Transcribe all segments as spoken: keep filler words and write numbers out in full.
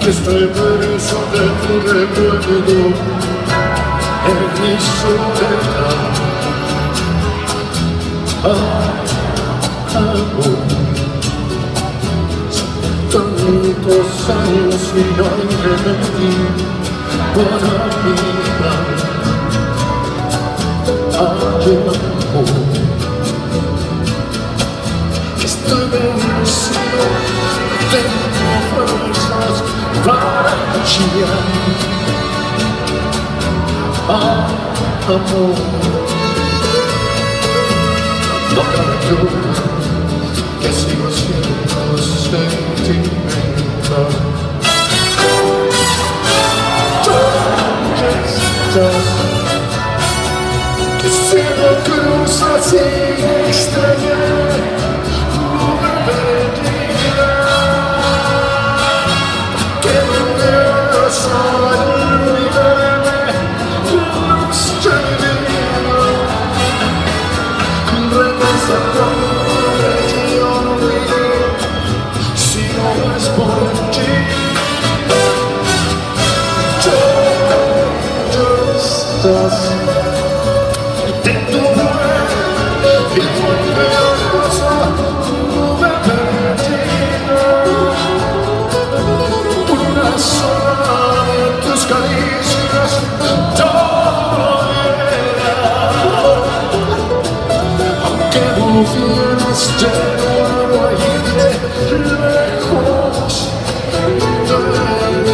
Este verso de tu recuerdo en mi soledad. Ah, amor, tantos años y no hay remedio para mi mal. Ay, amor, estoy vencido, tengo fuerzas para chillar. Ah, amor, no cabe duda que sigo siendo sentimental. ¿Dónde estás? Que cielo cruza sin extrañar, no me perderá. Que me veas al olvidarme, no estoy vivo. Regresa cuando te olvidé, si no es por ti. ¿Dónde estás? De tu vuelo y vuelve a casa, no me perdido. Una sola de tus caricias, todo era. Aunque volvieras de nuevo a irte lejos de mí.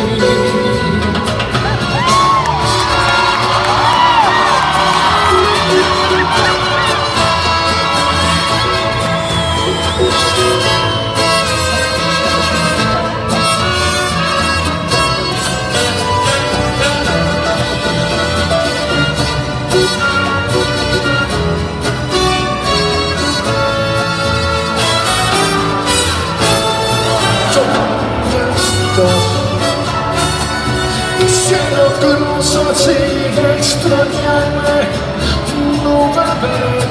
El cielo cruza sin extrañarme, no va a ver.